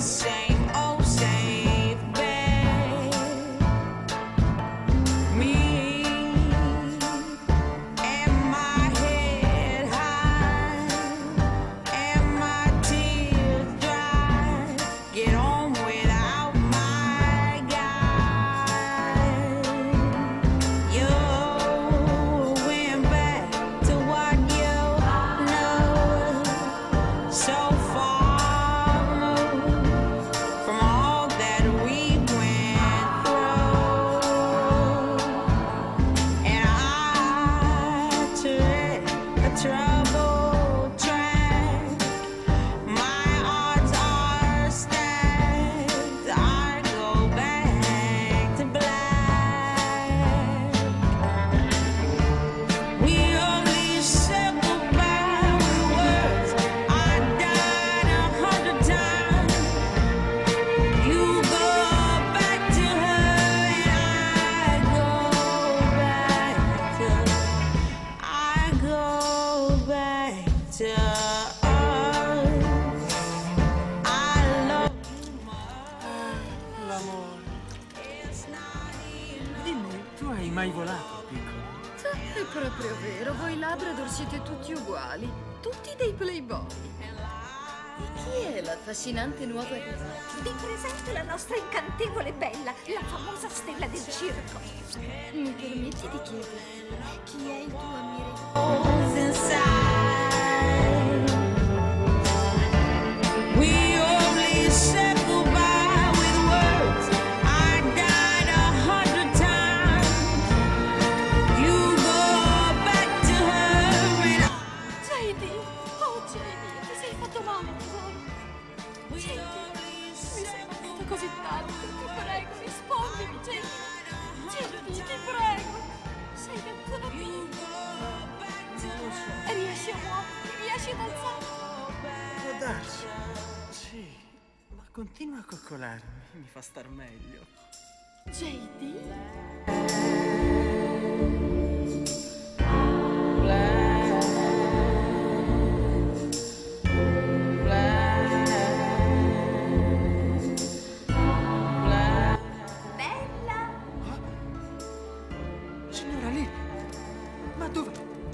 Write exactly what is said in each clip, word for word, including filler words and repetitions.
same old safe bed. Me and my head high and my tears dry. Get on without my guy. You went back to what you know. So far removed from all that we went through. And I tread a troubled track. My odds are stacked. I go back to black. We only said goodbye with words. I died a hundred times. You go back to her and I go back to I go back to us. I love you much. L'amore. It's not enough. Dimmi, tu hai mai volato, piccolo? È proprio vero, voi Labrador siete tutti uguali, tutti dei playboy. E chi è l'affascinante nuova arrivata? Vi presento la nostra incantevole Bella, la famosa stella del circo. Mi permetti di chiederti, chi è il tuo ammirevole? What's inside? We only said goodbye with words. I died a hundred times. You go back to her and J D! Oh J D, ti sei fatto male, tesoro. we J D, only mi sei said mancato così tanto, ti prego, rispondimi, J D. J D, ti prego. Sei ancora vivo. Riesci a muoverti, riesci ad alzarti. Può darsi. Sì, ma continua a coccolarmi, mi fa star meglio. J D? Bella! Signora Lee, ma dove?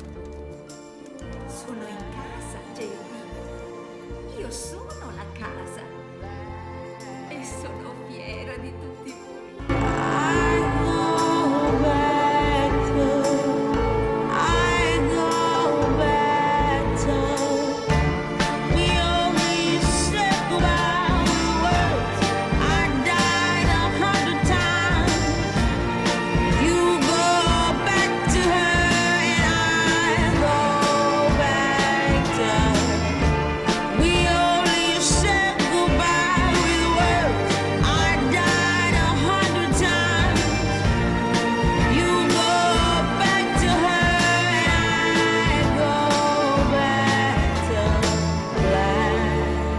Sono in casa, J D. Io sono la casa. E sono fiera di tutti voi. I go back to, I go back to. We only said goodbye with words. I died a hundred times. You go back to her and I go back to her. We only said goodbye with words. I died a hundred times. You go back to her and I go back to black.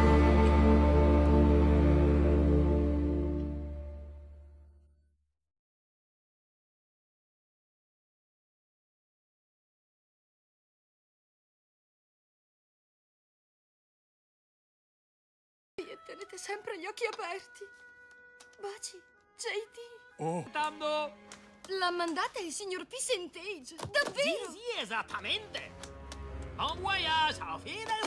E tenete sempre gli occhi aperti. Baci, J D. Oh. Aspettando! L'ha mandata il signor P. Sentage. Davvero? Sì, sì, esattamente! Buon voyage, auf Wiedersehen!